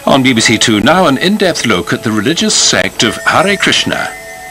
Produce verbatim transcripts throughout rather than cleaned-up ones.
On B B C Two now, an in-depth look at the religious sect of Hare Krishna.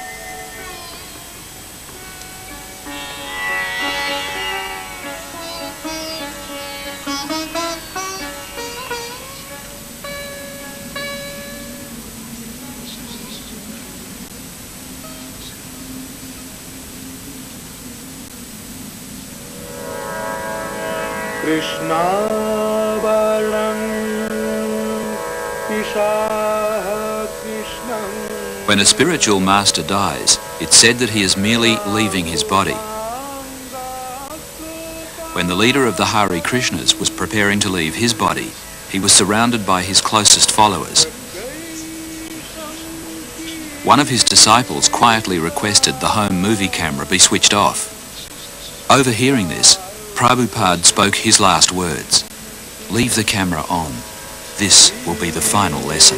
When a spiritual master dies, it's said that he is merely leaving his body. When the leader of the Hare Krishnas was preparing to leave his body, he was surrounded by his closest followers. One of his disciples quietly requested the home movie camera be switched off. Overhearing this, Prabhupada spoke his last words: "Leave the camera on. This will be the final lesson."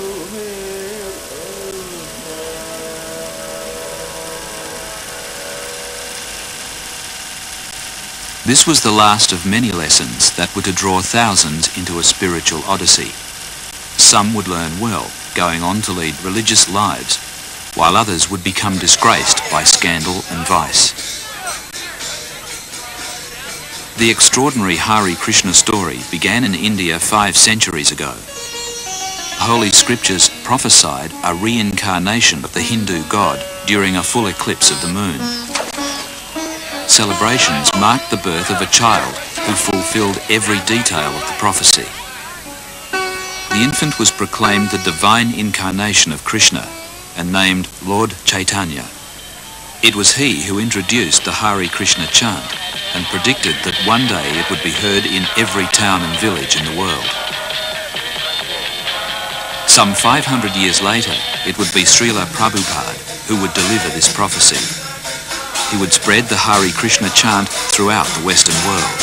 This was the last of many lessons that were to draw thousands into a spiritual odyssey. Some would learn well, going on to lead religious lives, while others would become disgraced by scandal and vice. The extraordinary Hare Krishna story began in India five centuries ago. Holy scriptures prophesied a reincarnation of the Hindu god during a full eclipse of the moon. Celebrations marked the birth of a child who fulfilled every detail of the prophecy. The infant was proclaimed the divine incarnation of Krishna and named Lord Chaitanya. It was he who introduced the Hare Krishna chant and predicted that one day it would be heard in every town and village in the world. Some five hundred years later, it would be Srila Prabhupada who would deliver this prophecy. He would spread the Hare Krishna chant throughout the Western world.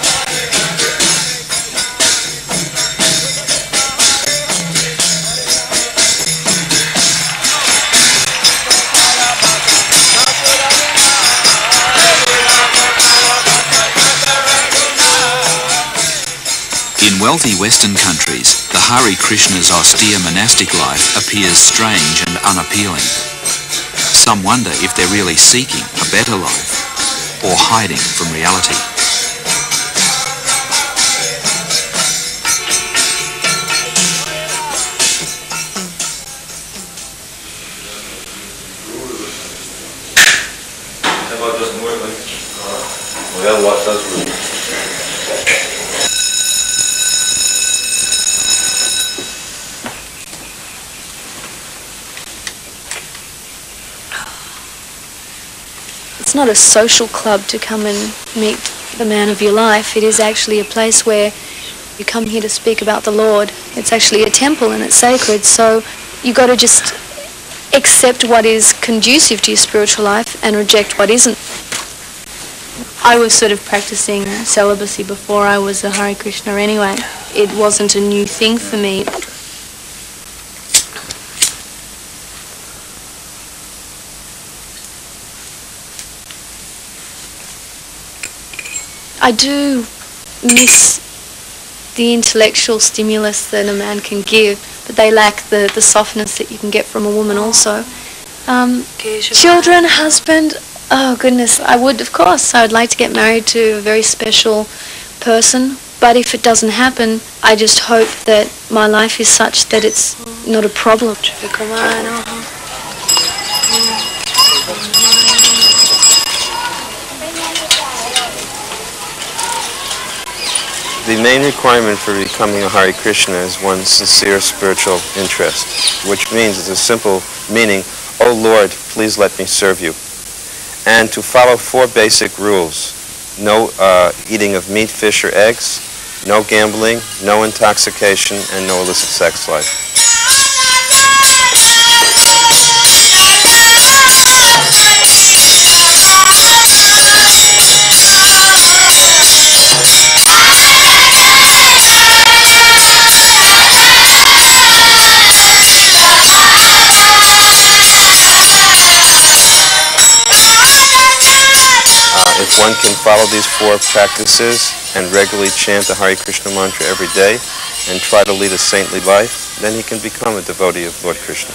In wealthy Western countries, the Hare Krishna's austere monastic life appears strange and unappealing. Some wonder if they're really seeking a better life or hiding from reality. That doesn't work, like, well, the other watch does work. It's not a social club to come and meet the man of your life. It is actually a place where you come here to speak about the Lord. It's actually a temple and it's sacred, so you got to just accept what is conducive to your spiritual life and reject what isn't. I was sort of practicing celibacy before I was a Hare Krishna anyway. It wasn't a new thing for me. I do miss the intellectual stimulus that a man can give, but they lack the, the softness that you can get from a woman also. Um, children, husband, oh goodness, I would, of course, I would like to get married to a very special person, but if it doesn't happen, I just hope that my life is such that it's not a problem. The main requirement for becoming a Hare Krishna is one's sincere spiritual interest, which means, it's a simple meaning, "Oh Lord, please let me serve you." And to follow four basic rules: no uh, eating of meat, fish, or eggs, no gambling, no intoxication, and no illicit sex life. If one can follow these four practices, and regularly chant the Hare Krishna mantra every day and try to lead a saintly life, then he can become a devotee of Lord Krishna.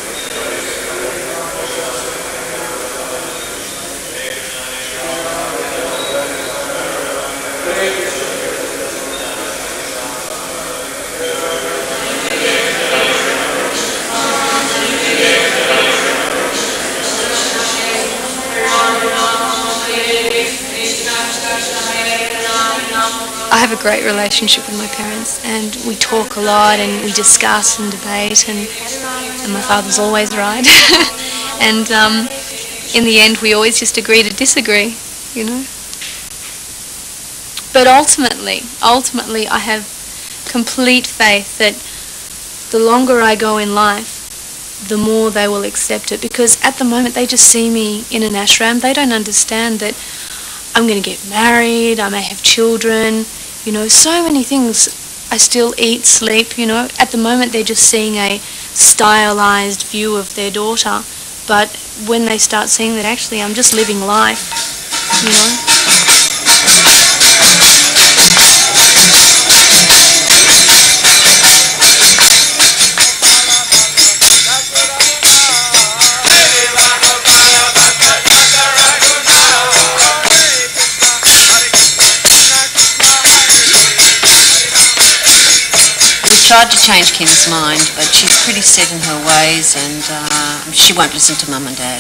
I have a great relationship with my parents, and we talk a lot and we discuss and debate, and, and my father's always right. And um, in the end we always just agree to disagree, you know. But ultimately, ultimately I have complete faith that the longer I go in life, the more they will accept it, because at the moment they just see me in an ashram. They don't understand that I'm going to get married, I may have children, you know, so many things. I still eat, sleep, you know. At the moment they're just seeing a stylized view of their daughter, but when they start seeing that actually I'm just living life, you know. Tried to change Kim's mind, but she's pretty set in her ways, and uh, she won't listen to Mum and Dad.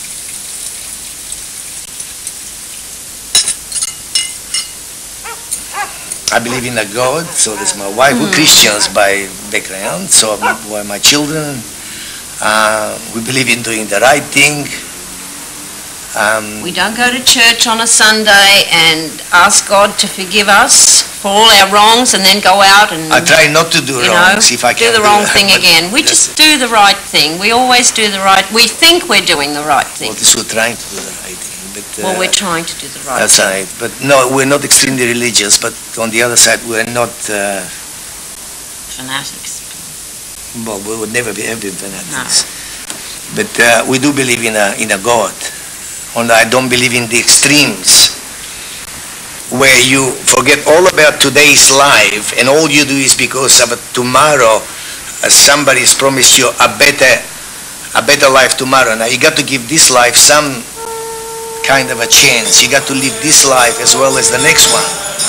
I believe in a God, so that's my wife. Mm. We're Christians by background, so were my children. Uh, we believe in doing the right thing. Um, we don't go to church on a Sunday and ask God to forgive us for all our wrongs and then go out and... I try not to do you wrongs know, if I can do the wrong do thing again. We just do the right thing. We always do the right... We think we're doing the right thing. Well, this we're trying to do the right thing. But, uh, well, we're trying to do the right that's thing. That's right. But no, we're not extremely religious, but on the other side, we're not... Uh, fanatics. Well, we would never be ever fanatics. No. But uh, we do believe in a, in a God. And I don't believe in the extremes where you forget all about today's life and all you do is because of tomorrow uh, somebody's promised you a better a better life tomorrow. Now you got to give this life some kind of a chance. You got to live this life as well as the next one.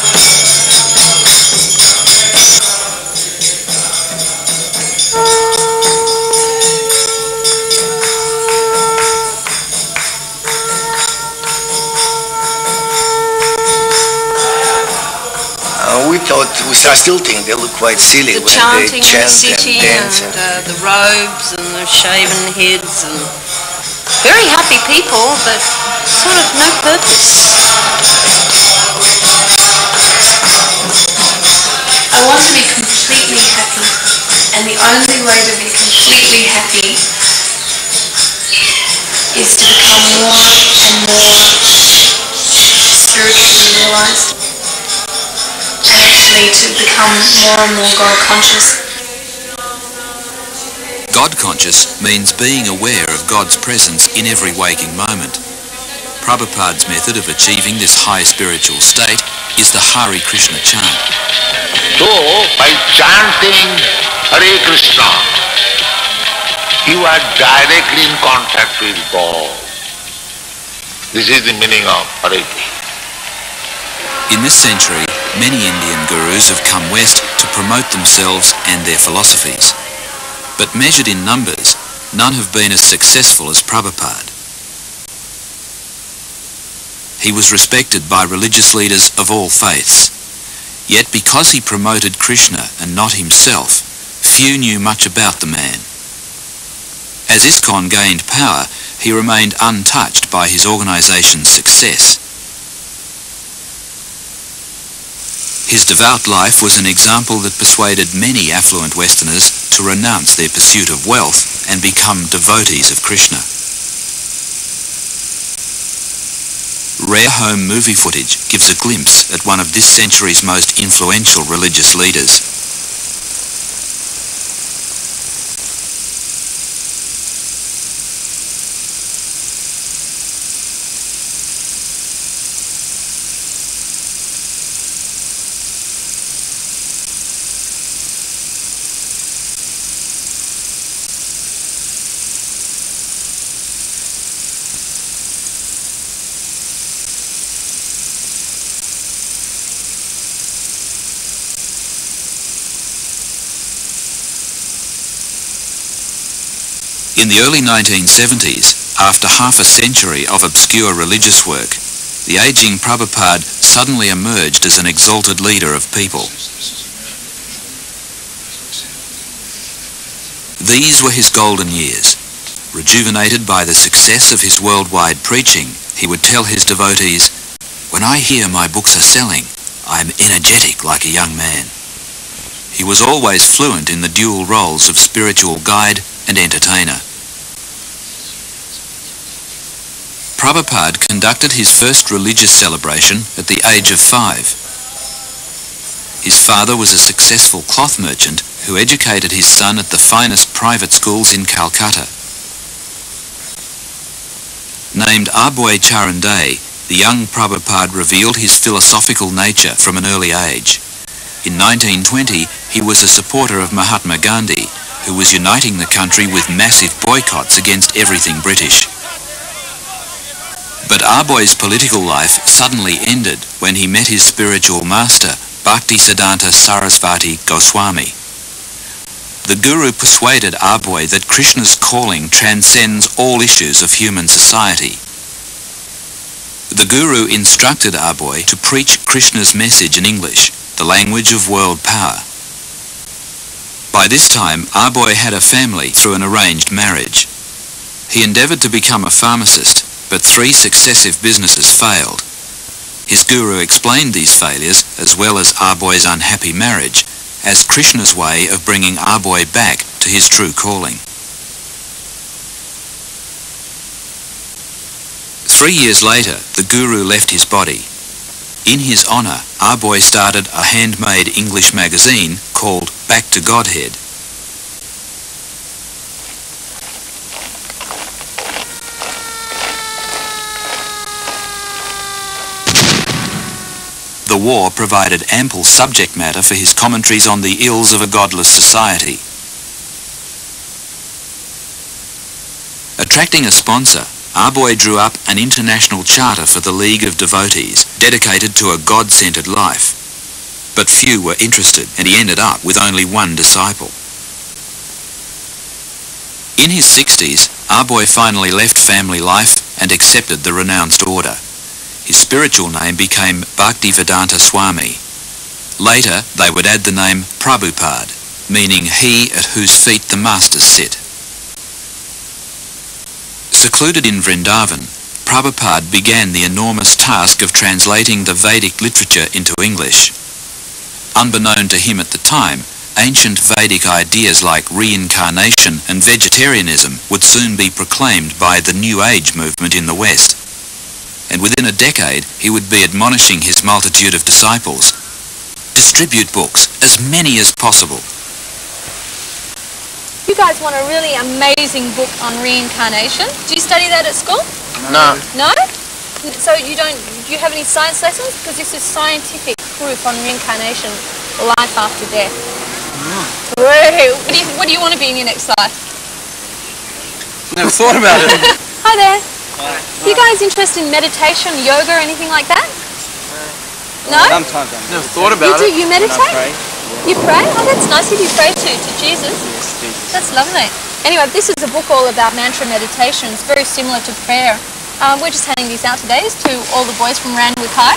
We thought, we I still think they look quite silly the when they chant in the city and dance. And, and uh, the robes and the shaven heads and very happy people, but sort of no purpose. I want to be completely happy, and the only way to be completely happy is to become more and more spiritually realized. Actually to become more and more God conscious. God conscious means being aware of God's presence in every waking moment. Prabhupada's method of achieving this high spiritual state is the Hare Krishna chant. So, by chanting Hare Krishna, you are directly in contact with God. This is the meaning of Hare Krishna. In this century, many Indian gurus have come west to promote themselves and their philosophies. But measured in numbers, none have been as successful as Prabhupada. He was respected by religious leaders of all faiths. Yet because he promoted Krishna and not himself, few knew much about the man. As ISKCON gained power, he remained untouched by his organization's success. His devout life was an example that persuaded many affluent Westerners to renounce their pursuit of wealth and become devotees of Krishna. Rare home movie footage gives a glimpse at one of this century's most influential religious leaders. In the early nineteen seventies, after half a century of obscure religious work, the aging Prabhupada suddenly emerged as an exalted leader of people. These were his golden years. Rejuvenated by the success of his worldwide preaching, he would tell his devotees, "When I hear my books are selling, I am energetic like a young man." He was always fluent in the dual roles of spiritual guide and entertainer. Prabhupada conducted his first religious celebration at the age of five. His father was a successful cloth merchant who educated his son at the finest private schools in Calcutta. Named Abhay Charanday, the young Prabhupada revealed his philosophical nature from an early age. In nineteen twenty, he was a supporter of Mahatma Gandhi, who was uniting the country with massive boycotts against everything British. But Abhay's political life suddenly ended when he met his spiritual master, Bhaktisiddhanta Sarasvati Goswami. The Guru persuaded Abhay that Krishna's calling transcends all issues of human society. The Guru instructed Abhay to preach Krishna's message in English, the language of world power. By this time, Abhay had a family through an arranged marriage. He endeavoured to become a pharmacist, but three successive businesses failed. His Guru explained these failures, as well as Abhay's unhappy marriage, as Krishna's way of bringing Abhay back to his true calling. Three years later, the Guru left his body. In his honour, Abhay started a handmade English magazine called Back to Godhead. The war provided ample subject matter for his commentaries on the ills of a godless society. Attracting a sponsor, Abhay drew up an international charter for the League of Devotees, dedicated to a God-centered life. But few were interested, and he ended up with only one disciple. In his sixties, Abhay finally left family life and accepted the renounced order. His spiritual name became Bhaktivedanta Swami. Later, they would add the name Prabhupada, meaning he at whose feet the masters sit. Secluded in Vrindavan, Prabhupada began the enormous task of translating the Vedic literature into English. Unbeknown to him at the time, ancient Vedic ideas like reincarnation and vegetarianism would soon be proclaimed by the New Age movement in the West. And within a decade, he would be admonishing his multitude of disciples. Distribute books, as many as possible. You guys want a really amazing book on reincarnation. Do you study that at school? No. No? So you don't, do you have any science lessons? Because this is scientific proof on reincarnation, life after death. Mm. Whoa. What do you, what do you want to be in your next life? Never thought about it. Hi there. Hi. You guys interested in meditation, yoga, or anything like that? No? Sometimes I never thought about you do, it. You meditate? You pray? Oh, that's nice. Who do you pray to? To Jesus? Yes, Jesus. That's lovely. Anyway, this is a book all about mantra meditation. It's very similar to prayer. Um, we're just handing these out today to all the boys from Randwick High.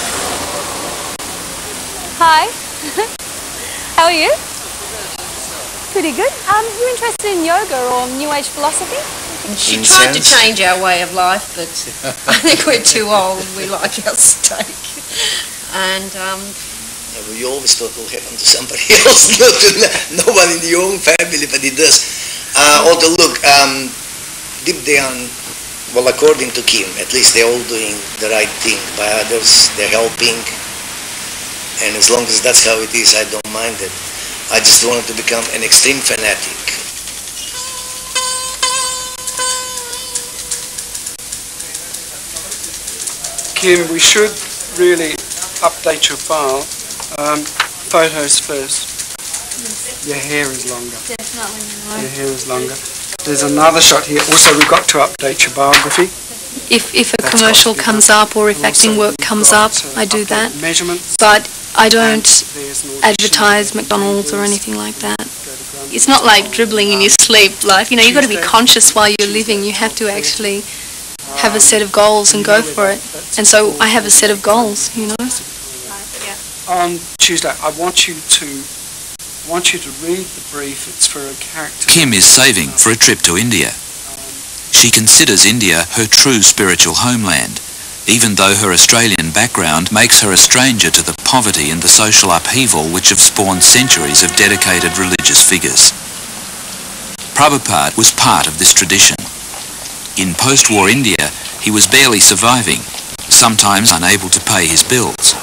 Hi. How are you? Pretty good. Um, you interested in yoga or New Age philosophy? She tried to change our way of life, but I think we're too old. We like our steak. And um, yeah, well, you always thought it will happen to somebody else, not to no one in your own family, but it does. Uh, although, look, um, deep down, well, according to Kim, at least they're all doing the right thing. By others, they're helping. And as long as that's how it is, I don't mind it. I just wanted to become an extreme fanatic. Kim, we should really update your file. Um, photos first. Yes. Your hair is longer. Definitely. No. Your hair is longer. There's another shot here. Also, we've got to update your biography. If, if a That's commercial comes up or if acting work comes up, I do that. Measurements. But I don't advertise McDonald's or anything like that. it's not like dribbling in your sleep life. You know, you've got to be conscious while you're living. You have to actually have a set of goals and go for it. And so I have a set of goals, you know. On Tuesday, I want you to I want you to read the brief. It's for a character. Kim is saving for a trip to India. She considers India her true spiritual homeland, even though her Australian background makes her a stranger to the poverty and the social upheaval which have spawned centuries of dedicated religious figures. Prabhupada was part of this tradition. In post-war India, he was barely surviving, sometimes unable to pay his bills.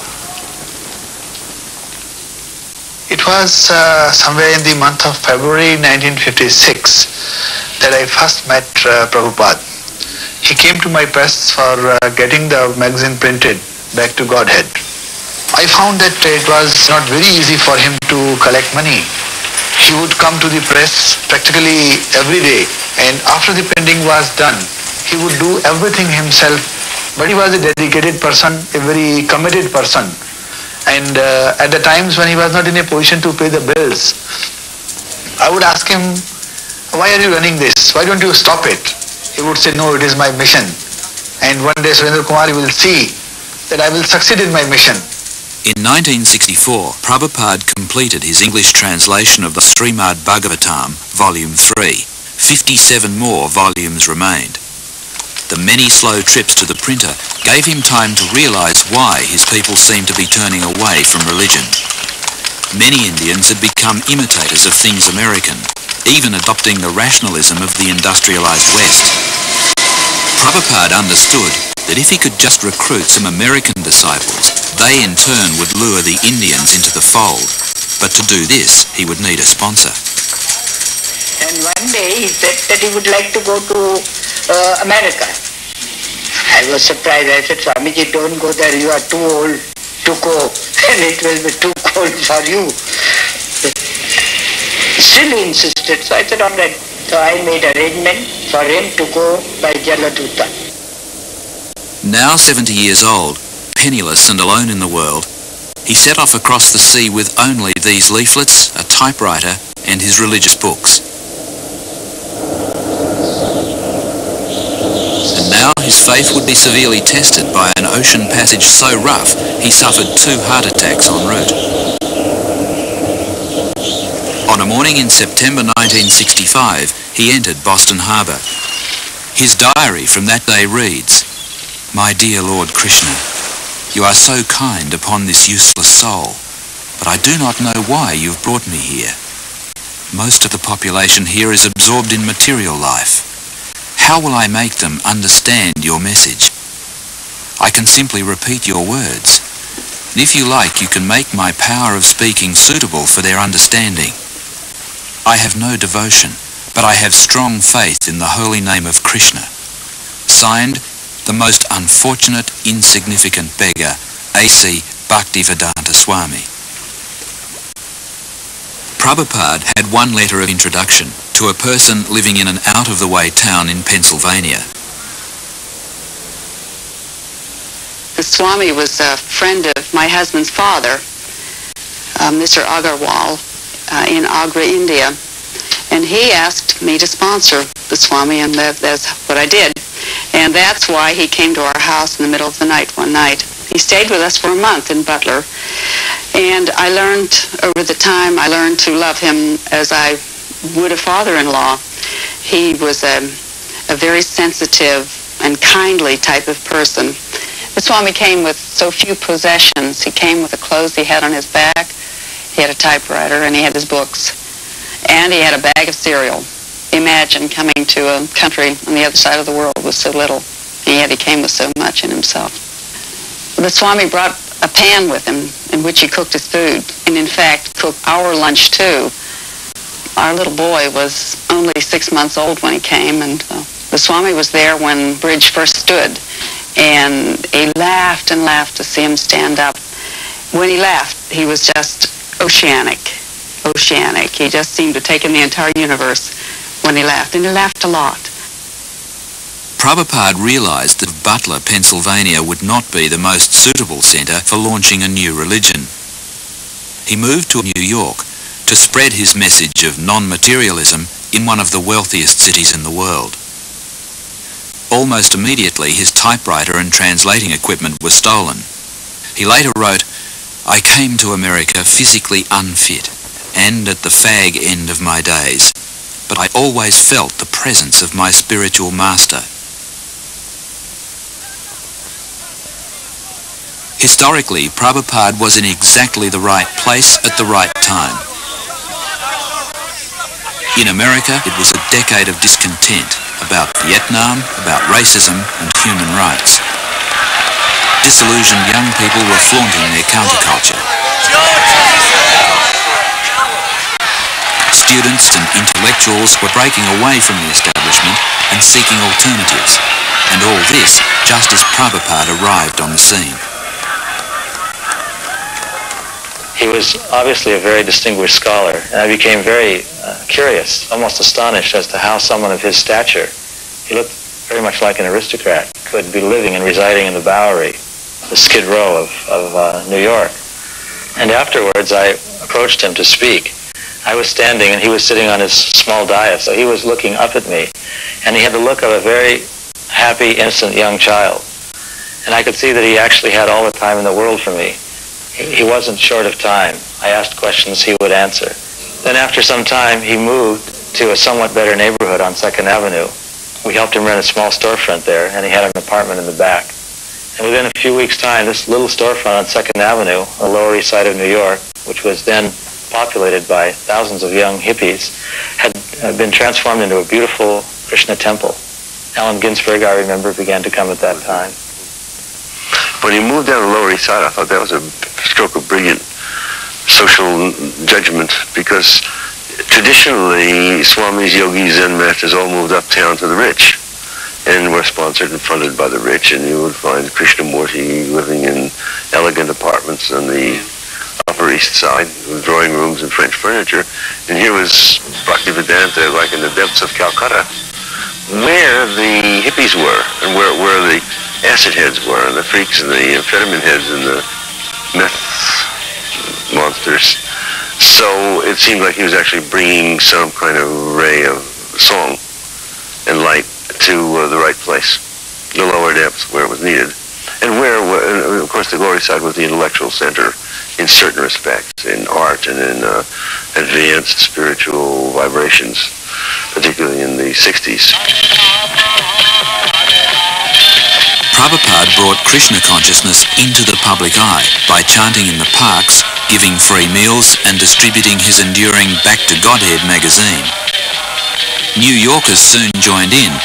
It was uh, somewhere in the month of February nineteen fifty-six that I first met uh, Prabhupada. He came to my press for uh, getting the magazine printed, Back to Godhead. I found that it was not very easy for him to collect money. He would come to the press practically every day, and after the printing was done, he would do everything himself. But he was a dedicated person, a very committed person. And uh, at the times when he was not in a position to pay the bills, I would ask him, why are you running this? Why don't you stop it? He would say, no, it is my mission. And one day Surendra Kumar will see that I will succeed in my mission. In nineteen sixty-four, Prabhupada completed his English translation of the Srimad Bhagavatam, Volume three. fifty-seven more volumes remained. The many slow trips to the printer gave him time to realize why his people seemed to be turning away from religion. Many Indians had become imitators of things American, even adopting the rationalism of the industrialized West. Prabhupada understood that if he could just recruit some American disciples, they in turn would lure the Indians into the fold. But to do this, he would need a sponsor. And one day he said that he would like to go to uh, America. I was surprised. I said, Swamiji, don't go there. You are too old to go, and it will be too cold for you. Still he insisted. So I said, all right. So I made arrangement for him to go by Jaladuta. Now seventy years old, penniless and alone in the world, he set off across the sea with only these leaflets, a typewriter, and his religious books. And now his faith would be severely tested by an ocean passage so rough he suffered two heart attacks en route. On a morning in September nineteen sixty-five, he entered Boston Harbour. His diary from that day reads, "My dear Lord Krishna, you are so kind upon this useless soul, but I do not know why you've brought me here. Most of the population here is absorbed in material life. How will I make them understand your message? I can simply repeat your words, and if you like, you can make my power of speaking suitable for their understanding. I have no devotion, but I have strong faith in the holy name of Krishna. Signed, the most unfortunate, insignificant beggar, A C Bhaktivedanta Swami." Prabhupada had one letter of introduction to a person living in an out-of-the-way town in Pennsylvania. The Swami was a friend of my husband's father, uh, Mister Agarwal, uh, in Agra, India. And he asked me to sponsor the Swami, and that, that's what I did. And that's why he came to our house in the middle of the night one night. He stayed with us for a month in Butler. And I learned, over the time, I learned to love him as I would a father-in-law. He was a, a very sensitive and kindly type of person. The Swami came with so few possessions. He came with the clothes he had on his back. He had a typewriter, and he had his books. And he had a bag of cereal. Imagine coming to a country on the other side of the world with so little, and yet he came with so much in himself. The Swami brought a pan with him in which he cooked his food, and in fact cooked our lunch too. Our little boy was only six months old when he came, and uh, the Swami was there when Bridge first stood, and he laughed and laughed to see him stand up. When he laughed, he was just oceanic, oceanic. He just seemed to take in the entire universe when he laughed, and he laughed a lot. Prabhupada realized that Butler, Pennsylvania would not be the most suitable center for launching a new religion. He moved to New York to to spread his message of non-materialism in one of the wealthiest cities in the world. Almost immediately, his typewriter and translating equipment were stolen. He later wrote, "I came to America physically unfit and at the fag end of my days, but I always felt the presence of my spiritual master." Historically, Prabhupada was in exactly the right place at the right time. In America, it was a decade of discontent about Vietnam, about racism and human rights. Disillusioned young people were flaunting their counterculture. Students and intellectuals were breaking away from the establishment and seeking alternatives. And all this just as Prabhupada arrived on the scene. He was obviously a very distinguished scholar, and I became very uh, curious, almost astonished as to how someone of his stature, he looked very much like an aristocrat, could be living and residing in the Bowery, the Skid Row of, of uh, New York. And afterwards I approached him to speak. I was standing and he was sitting on his small dais, so he was looking up at me, and he had the look of a very happy, innocent young child. And I could see that he actually had all the time in the world for me. He wasn't short of time. I asked questions he would answer. Then after some time, he moved to a somewhat better neighborhood on Second Avenue. We helped him rent a small storefront there, and he had an apartment in the back. And within a few weeks' time, this little storefront on Second Avenue, on the Lower East Side of New York, which was then populated by thousands of young hippies, had been transformed into a beautiful Krishna temple. Allen Ginsberg, I remember, began to come at that time. When he moved down the Lower East Side, I thought that was a stroke of brilliant social judgment, because traditionally Swamis, yogis, Zen masters all moved uptown to the rich and were sponsored and funded by the rich, and you would find Krishnamurti living in elegant apartments on the Upper East Side with drawing rooms and French furniture. And here was Bhaktivedanta, like in the depths of Calcutta, where the hippies were and where, where the acid heads were, and the freaks and the amphetamine heads and the meth monsters. So it seemed like he was actually bringing some kind of ray of song and light to uh, the right place, the lower depths where it was needed. And where, uh, of course, the Lower East Side was the intellectual center in certain respects, in art and in uh, advanced spiritual vibrations, particularly in the sixties. Prabhupada brought Krishna consciousness into the public eye by chanting in the parks, giving free meals, and distributing his enduring Back to Godhead magazine. New Yorkers soon joined in.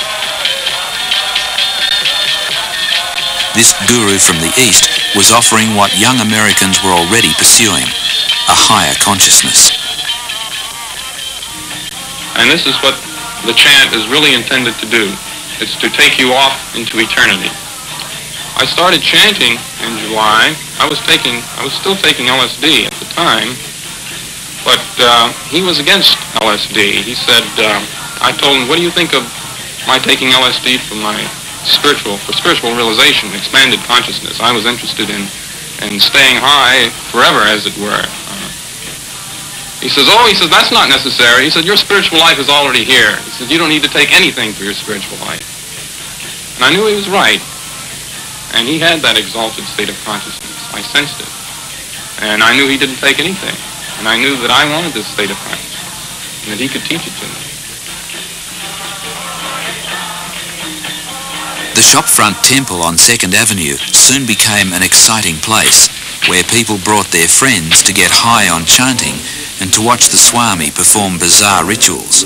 This guru from the East was offering what young Americans were already pursuing, a higher consciousness. And this is what the chant is really intended to do. It's to take you off into eternity. I started chanting in July. I was taking, I was still taking L S D at the time, but uh, he was against L S D. He said, uh, I told him, what do you think of my taking L S D for my spiritual, for spiritual realization, expanded consciousness? I was interested in, in staying high forever, as it were. Uh, he says, oh, he says, that's not necessary. He said, your spiritual life is already here. He said, you don't need to take anything for your spiritual life. And I knew he was right. And he had that exalted state of consciousness. I sensed it. And I knew he didn't take anything. And I knew that I wanted this state of consciousness, and that he could teach it to me. The shopfront temple on Second Avenue soon became an exciting place where people brought their friends to get high on chanting and to watch the Swami perform bizarre rituals.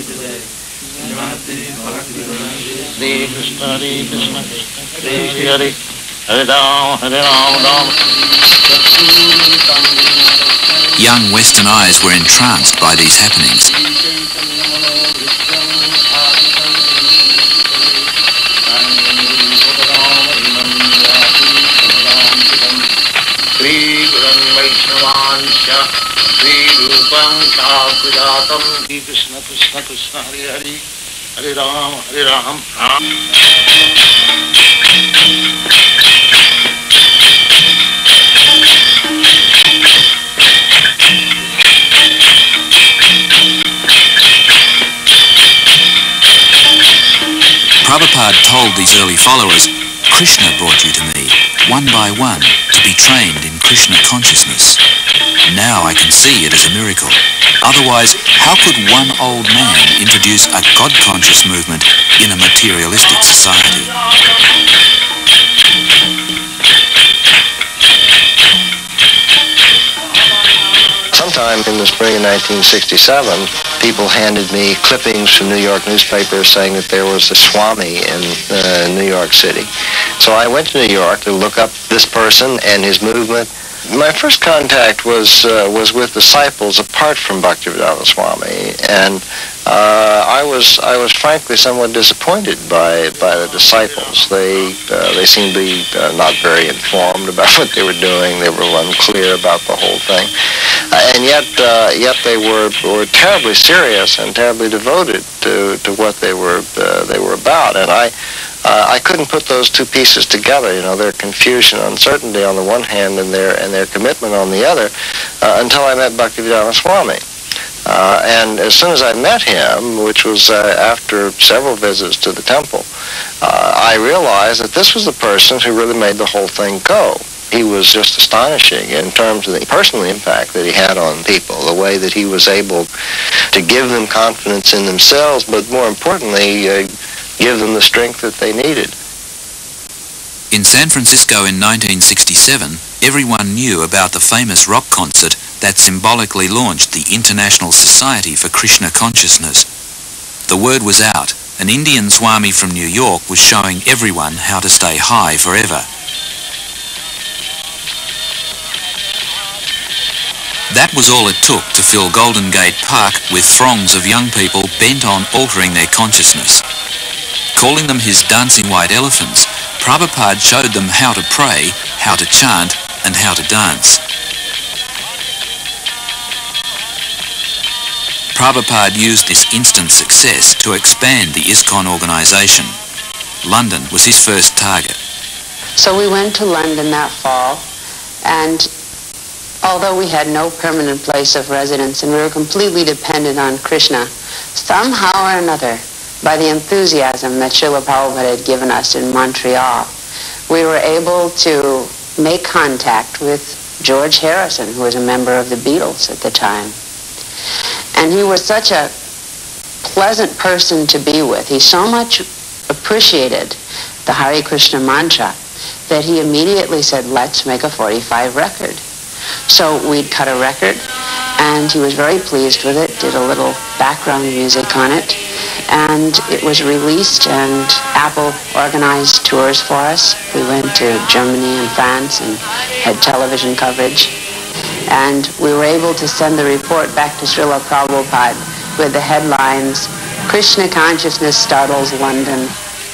Young Western eyes were entranced by these happenings. Krishna Krishna Krishna Hare Hare Hare Ram Hare Ram. Prabhupada told these early followers, Krishna brought you to me, one by one, to be trained in Krishna consciousness. Now I can see it as a miracle. Otherwise, how could one old man introduce a God-conscious movement in a materialistic society? Sometime in the spring of nineteen sixty-seven, people handed me clippings from New York newspapers saying that there was a Swami in uh, New York City. So I went to New York to look up this person and his movement. My first contact was uh, was with disciples apart from Bhaktivedanta Swami, and uh, I was I was frankly somewhat disappointed by by the disciples. They uh, they seemed to be uh, not very informed about what they were doing. They were unclear about the whole thing, uh, and yet uh, yet they were were terribly serious and terribly devoted to to what they were uh, they were about, and I. Uh, I couldn't put those two pieces together, you know, their confusion, uncertainty on the one hand and their and their commitment on the other, uh, until I met Bhaktivedanta Swami. Uh, and as soon as I met him, which was uh, after several visits to the temple, uh, I realized that this was the person who really made the whole thing go. He was just astonishing in terms of the personal impact that he had on people, the way that he was able to give them confidence in themselves, but more importantly, uh, give them the strength that they needed. In San Francisco in nineteen sixty-seven, everyone knew about the famous rock concert that symbolically launched the International Society for Krishna Consciousness. The word was out. An Indian Swami from New York was showing everyone how to stay high forever. That was all it took to fill Golden Gate Park with throngs of young people bent on altering their consciousness. Calling them his dancing white elephants, Prabhupada showed them how to pray, how to chant, and how to dance. Prabhupada used this instant success to expand the ISKCON organization. London was his first target. So we went to London that fall, and although we had no permanent place of residence and we were completely dependent on Krishna, somehow or another, by the enthusiasm that Srila Prabhupada had given us in Montreal, we were able to make contact with George Harrison, who was a member of the Beatles at the time. And he was such a pleasant person to be with. He so much appreciated the Hare Krishna mantra that he immediately said, let's make a forty-five record. So we'd cut a record, and he was very pleased with it, did a little background music on it, and it was released, and Apple organized tours for us. We went to Germany and France and had television coverage, and we were able to send the report back to Srila Prabhupada with the headlines, Krishna Consciousness Startles London.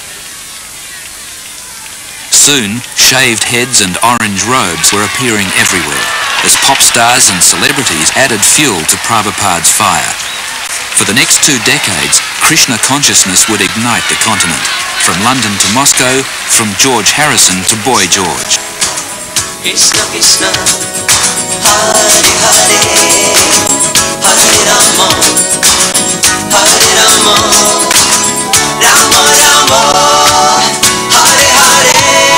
Soon, shaved heads and orange robes were appearing everywhere, as pop stars and celebrities added fuel to Prabhupada's fire. For the next two decades, Krishna consciousness would ignite the continent, from London to Moscow, from George Harrison to Boy George. Krishna Krishna, Hare Hare, Hare Rama, Hare Rama, Rama Rama, Hare Hare.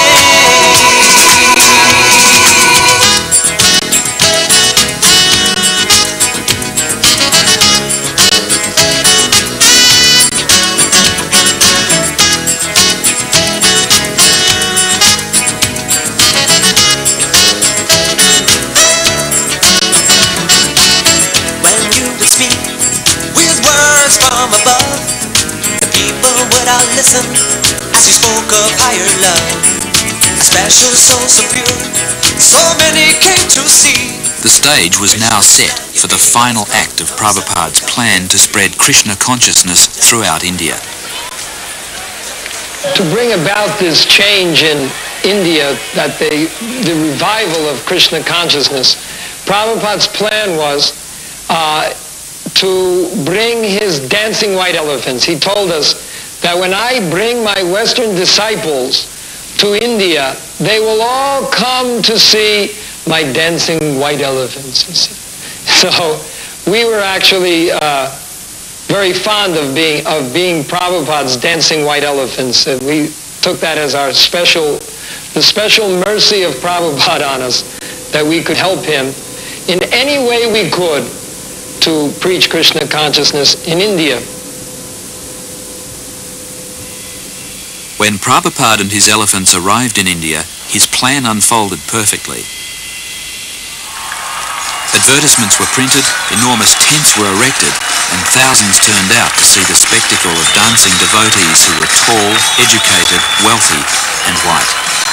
From above, the people would all listen as you spoke of higher love. A special soul so pure, so many came to see. The stage was now set for the final act of Prabhupada's plan to spread Krishna consciousness throughout India. To bring about this change in India, that the, the revival of Krishna consciousness, Prabhupada's plan was uh, to bring his dancing white elephants. He told us that when I bring my Western disciples to India, they will all come to see my dancing white elephants. So we were actually uh, very fond of being of being Prabhupada's dancing white elephants. And we took that as our special, the special mercy of Prabhupada on us, that we could help him in any way we could to preach Krishna consciousness in India. When Prabhupada and his elephants arrived in India, his plan unfolded perfectly. Advertisements were printed, enormous tents were erected, and thousands turned out to see the spectacle of dancing devotees who were tall, educated, wealthy, and white.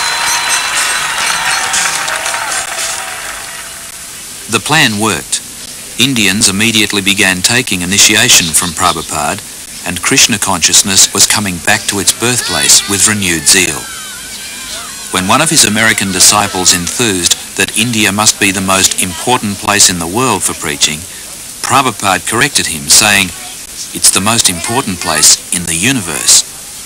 The plan worked. Indians immediately began taking initiation from Prabhupada, and Krishna consciousness was coming back to its birthplace with renewed zeal. When one of his American disciples enthused that India must be the most important place in the world for preaching, Prabhupada corrected him, saying, "It's the most important place in the universe."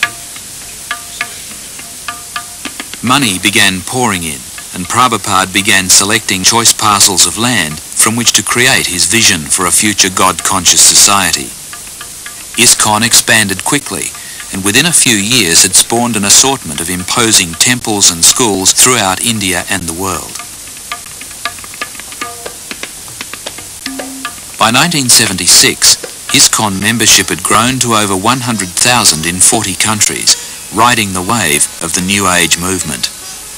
Money began pouring in, and Prabhupada began selecting choice parcels of land from which to create his vision for a future God-conscious society. ISKCON expanded quickly, and within a few years had spawned an assortment of imposing temples and schools throughout India and the world. By nineteen seventy-six, ISKCON membership had grown to over one hundred thousand in forty countries, riding the wave of the New Age movement.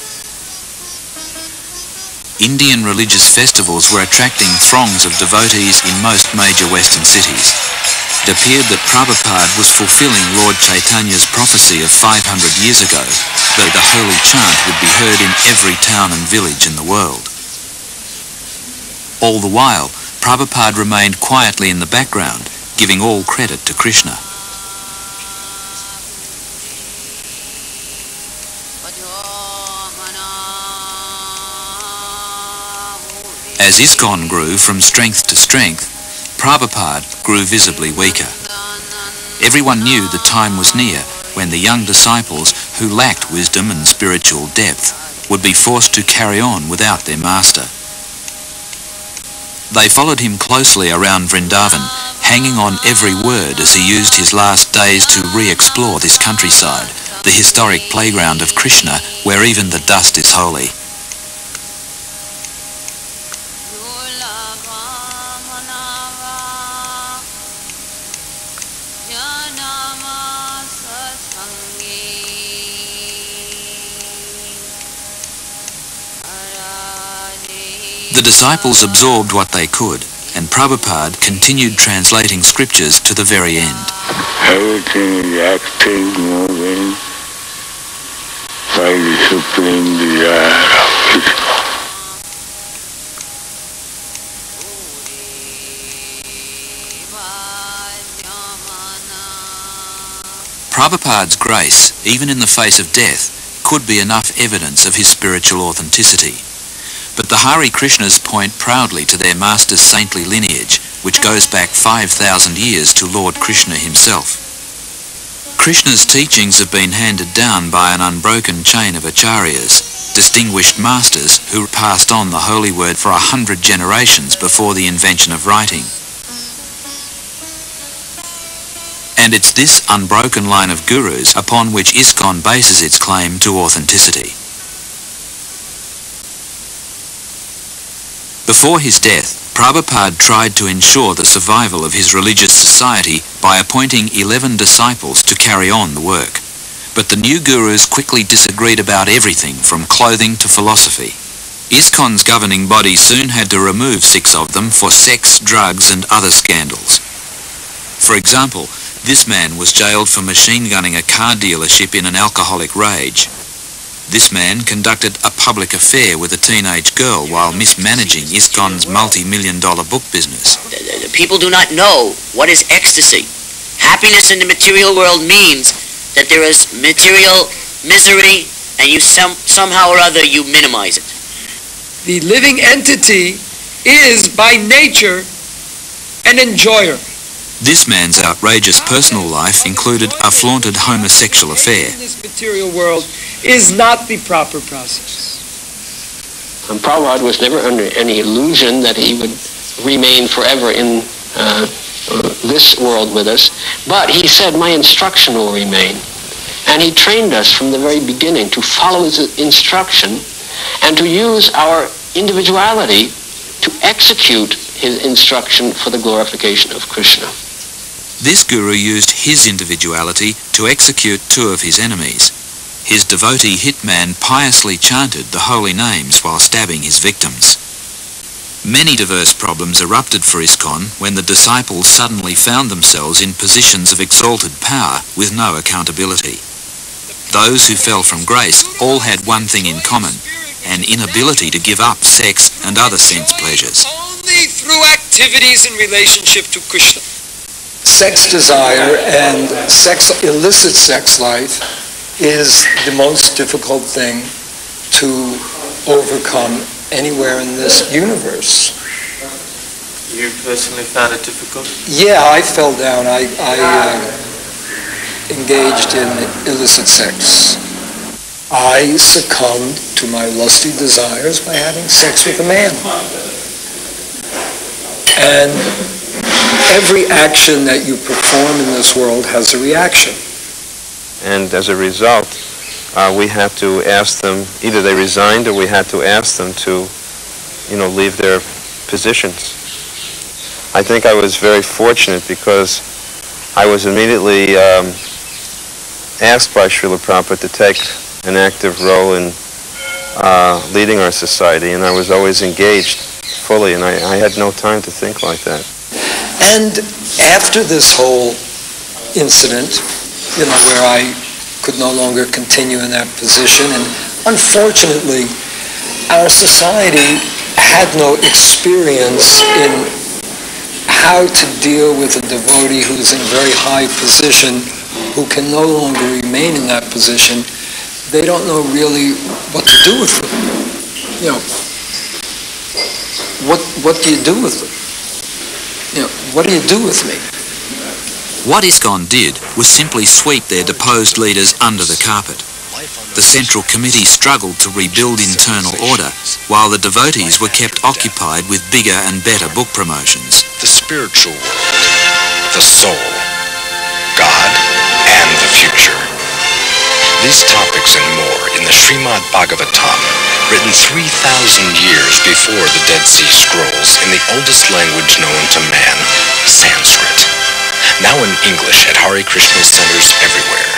Indian religious festivals were attracting throngs of devotees in most major Western cities. It appeared that Prabhupada was fulfilling Lord Chaitanya's prophecy of five hundred years ago, that the holy chant would be heard in every town and village in the world. All the while, Prabhupada remained quietly in the background, giving all credit to Krishna. As ISKCON grew from strength to strength, Prabhupada grew visibly weaker. Everyone knew the time was near when the young disciples who lacked wisdom and spiritual depth would be forced to carry on without their master. They followed him closely around Vrindavan, hanging on every word as he used his last days to re-explore this countryside, the historic playground of Krishna, where even the dust is holy. The disciples absorbed what they could, and Prabhupada continued translating scriptures to the very end. Everything is acting, moving by the supreme desire of Krishna. Prabhupada's grace, even in the face of death, could be enough evidence of his spiritual authenticity. But the Hare Krishnas point proudly to their master's saintly lineage, which goes back five thousand years to Lord Krishna himself. Krishna's teachings have been handed down by an unbroken chain of acharyas, distinguished masters who passed on the holy word for a hundred generations before the invention of writing. And it's this unbroken line of gurus upon which ISKCON bases its claim to authenticity. Before his death, Prabhupada tried to ensure the survival of his religious society by appointing eleven disciples to carry on the work. But the new gurus quickly disagreed about everything from clothing to philosophy. ISKCON's governing body soon had to remove six of them for sex, drugs and other scandals. For example, this man was jailed for machine gunning a car dealership in an alcoholic rage. This man conducted a public affair with a teenage girl while mismanaging ISKCON's multi-million dollar book business. People do not know what is ecstasy. Happiness in the material world means that there is material misery and you some, somehow or other you minimize it. The living entity is by nature an enjoyer. This man's outrageous personal life included a flaunted homosexual affair. In this material world is not the proper process. And Prabhupada was never under any illusion that he would remain forever in uh, this world with us, but he said, my instruction will remain. And he trained us from the very beginning to follow his instruction and to use our individuality to execute his instruction for the glorification of Krishna. This guru used his individuality to execute two of his enemies. His devotee hitman piously chanted the holy names while stabbing his victims. Many diverse problems erupted for ISKCON when the disciples suddenly found themselves in positions of exalted power with no accountability. Those who fell from grace all had one thing in common, an inability to give up sex and other sense pleasures. Only through activities in relationship to Krishna. Sex desire and sex, illicit sex life is the most difficult thing to overcome anywhere in this universe. You personally found it difficult? Yeah, I fell down. I, I uh, engaged in illicit sex. I succumbed to my lusty desires by having sex with a man. And every action that you perform in this world has a reaction. And as a result, uh, we had to ask them, either they resigned or we had to ask them to, you know, leave their positions. I think I was very fortunate because I was immediately um, asked by Srila Prabhupada to take an active role in uh, leading our society, and I was always engaged fully, and I, I had no time to think like that. And after this whole incident, you know, where I could no longer continue in that position, and unfortunately, our society had no experience in how to deal with a devotee who's in a very high position, who can no longer remain in that position. They don't know really what to do with them. You know, what what do you do with them? You know, what do you do with me? What ISKCON did was simply sweep their deposed leaders under the carpet. The Central Committee struggled to rebuild internal order, while the devotees were kept occupied with bigger and better book promotions. The spiritual world, the soul, God, and the future. These topics and more in the Srimad Bhagavatam, written three thousand years before the Dead Sea Scrolls in the oldest language known to man, Sanskrit. Now in English at Hare Krishna centers everywhere.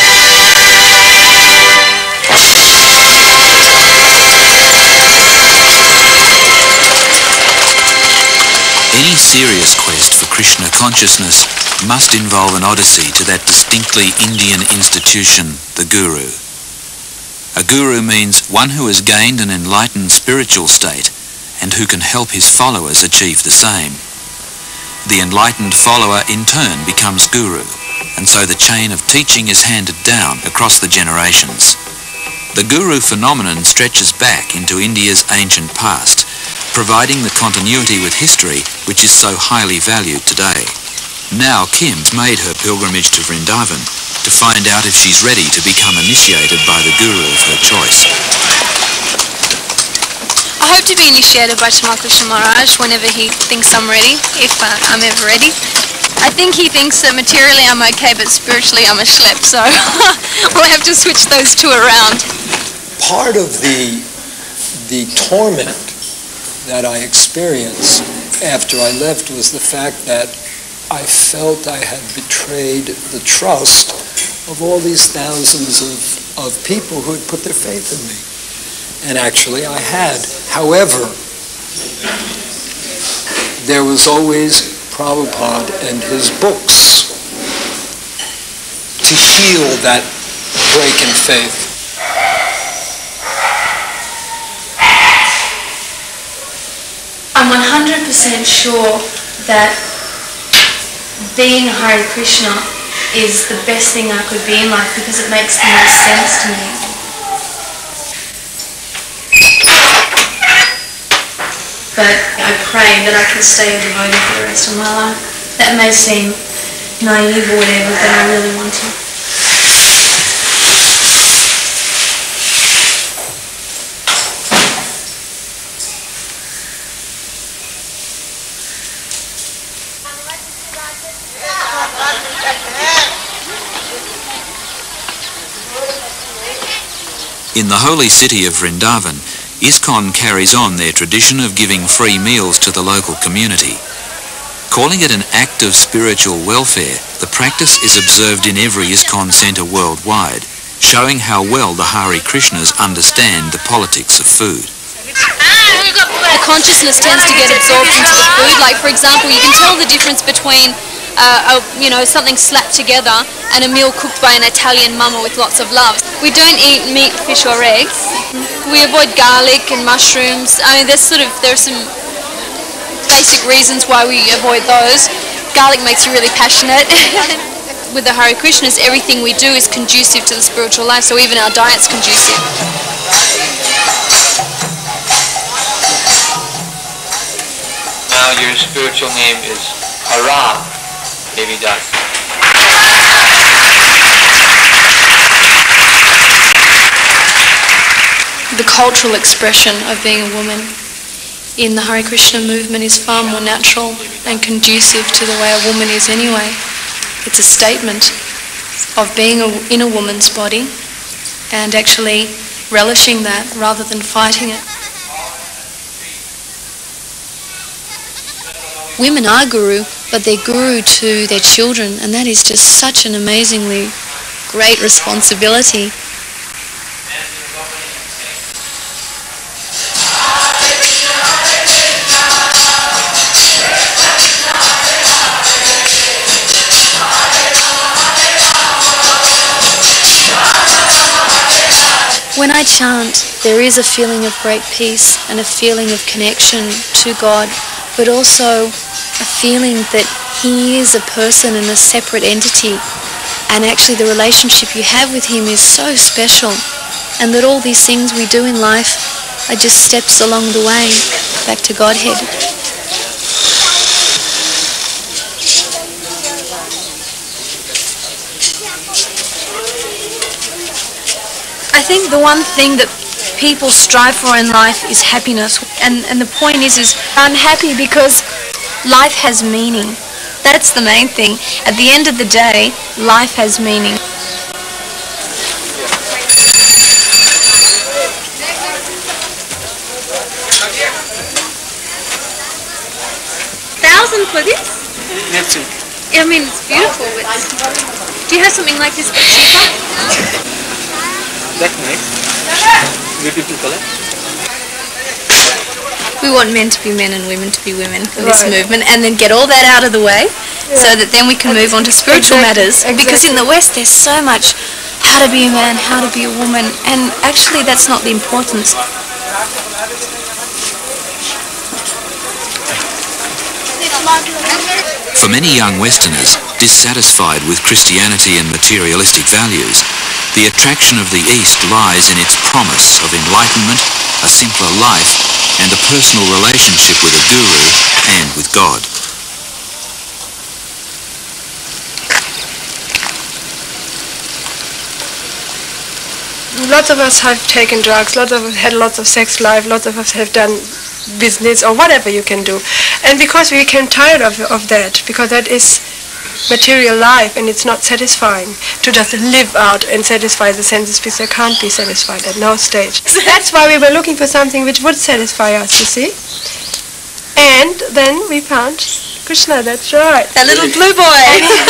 Any serious quest for Krishna consciousness must involve an odyssey to that distinctly Indian institution, the Guru. A Guru means one who has gained an enlightened spiritual state and who can help his followers achieve the same. The enlightened follower in turn becomes Guru, and so the chain of teaching is handed down across the generations. The Guru phenomenon stretches back into India's ancient past, providing the continuity with history which is so highly valued today. Now Kim's made her pilgrimage to Vrindavan to find out if she's ready to become initiated by the Guru of her choice. I hope to be initiated by Tamal Krishna Maharaj whenever he thinks I'm ready, if uh, I'm ever ready. I think he thinks that materially I'm okay, but spiritually I'm a schlep, so we'll have to switch those two around. Part of the, the torment that I experienced after I left was the fact that I felt I had betrayed the trust of all these thousands of, of people who had put their faith in me. And actually I had. However, there was always Prabhupada and his books to heal that break in faith. I'm one hundred percent sure that being Hare Krishna is the best thing I could be in life because it makes the most sense to me. But I pray that I can stay a devotee for the rest of my life. That may seem naive or whatever, but I really want to. In the holy city of Vrindavan, ISKCON carries on their tradition of giving free meals to the local community. Calling it an act of spiritual welfare, the practice is observed in every ISKCON centre worldwide, showing how well the Hare Krishnas understand the politics of food. The consciousness tends to get absorbed into the food. Like, for example, you can tell the difference between uh, a, you know, something slapped together and a meal cooked by an Italian mama with lots of love. We don't eat meat, fish or eggs. We avoid garlic and mushrooms. I mean, there's sort of, there are some basic reasons why we avoid those. Garlic makes you really passionate. With the Hare Krishnas, everything we do is conducive to the spiritual life, so even our diet's conducive. Now your spiritual name is Haram Devidas. The cultural expression of being a woman in the Hare Krishna movement is far more natural and conducive to the way a woman is anyway. It's a statement of being a, in a woman's body and actually relishing that rather than fighting it. Women are guru, but they're guru to their children, and that is just such an amazingly great responsibility. When I chant, there is a feeling of great peace and a feeling of connection to God, but also a feeling that He is a person and a separate entity, and actually the relationship you have with Him is so special, and that all these things we do in life are just steps along the way back to Godhead. I think the one thing that people strive for in life is happiness, and, and the point is, is I'm happy because life has meaning. That's the main thing. At the end of the day, life has meaning. Thousand for this? That's it. I mean, it's beautiful, but do you have something like this but cheaper? That's nice. Beautiful color. We want men to be men and women to be women for this right. movement, and then get all that out of the way, yeah. so that then we can move on to spiritual exactly. matters. Exactly. Because in the West there's so much how to be a man, how to be a woman, and actually that's not the importance. For many young Westerners, dissatisfied with Christianity and materialistic values, the attraction of the East lies in its promise of enlightenment, a simpler life, and a personal relationship with a guru and with God. Lots of us have taken drugs, lots of us had lots of sex life, lots of us have done business or whatever you can do. And because we became tired of, of that, because that is material life and it's not satisfying to just live out and satisfy the senses, because they can't be satisfied at no stage. That's why we were looking for something which would satisfy us, you see. And then we found Krishna, that's right. That little blue boy.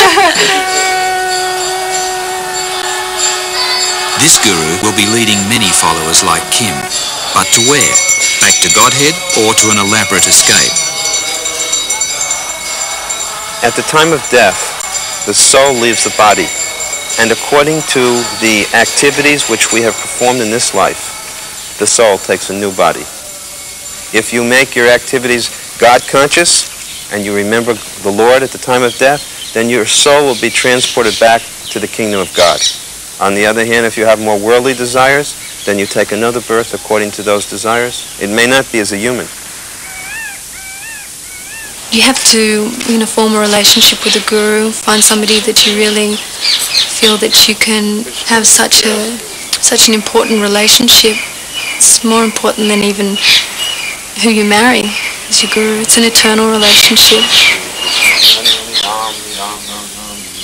This guru will be leading many followers like Kim, but to where? Back to Godhead or to an elaborate escape? At the time of death, the soul leaves the body, and according to the activities which we have performed in this life, the soul takes a new body. If you make your activities God-conscious, and you remember the Lord at the time of death, then your soul will be transported back to the kingdom of God. On the other hand, if you have more worldly desires, then you take another birth according to those desires. It may not be as a human. You have to, you know, form a relationship with a guru, find somebody that you really feel that you can have such a such an important relationship. It's more important than even who you marry as your guru. It's an eternal relationship.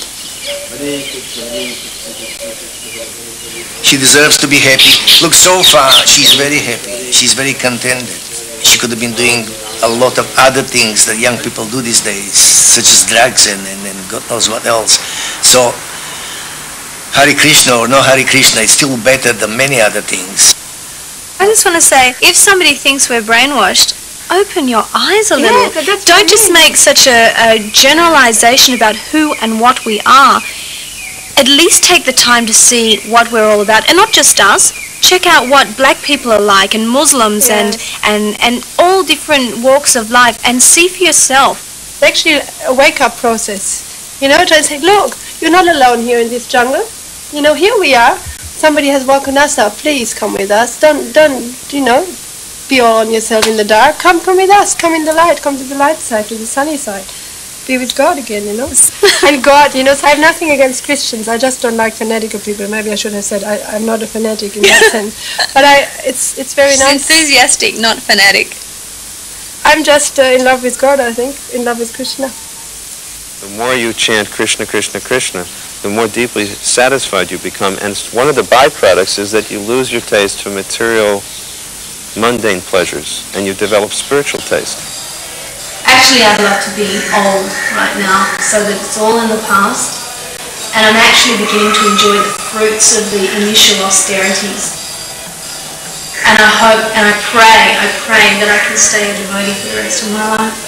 She deserves to be happy. Look, so far, she's very happy. She's very contented. She could have been doing a lot of other things that young people do these days, such as drugs and, and, and God knows what else. So, Hare Krishna or no Hare Krishna, it's still better than many other things. I just want to say, if somebody thinks we're brainwashed, open your eyes a little. Yeah, that's Don't just make such a, a generalization about who and what we are. At least take the time to see what we're all about, and not just us. Check out what black people are like, and Muslims, Yes. and, and, and all different walks of life, and see for yourself. It's actually a wake-up process. You know, try to say, look, you're not alone here in this jungle. You know, here we are. Somebody has woken us up. Please come with us. Don't, don't, you know, be all on yourself in the dark. Come, come with us. Come in the light. Come to the light side, to the sunny side. Be with God again, you know. And God, you know, so I have nothing against Christians. I just don't like fanatical people. Maybe I should have said I, I'm not a fanatic in that sense. But I, it's, it's very She's nice. enthusiastic, not fanatic. I'm just uh, in love with God, I think. In love with Krishna. The more you chant Krishna, Krishna, Krishna, the more deeply satisfied you become. And one of the byproducts is that you lose your taste for material, mundane pleasures, and you develop spiritual taste. Actually, I'd love to be old right now, so that it's all in the past, and I'm actually beginning to enjoy the fruits of the initial austerities. And I hope, and I pray, I pray that I can stay a devotee for the rest of my life.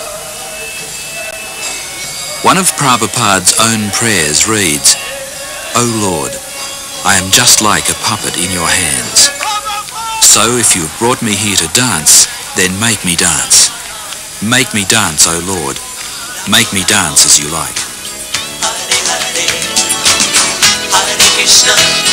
One of Prabhupada's own prayers reads, O Lord, I am just like a puppet in your hands. So if you have brought me here to dance, then make me dance. Make me dance, O Lord. Make me dance as you like. Hare Krishna.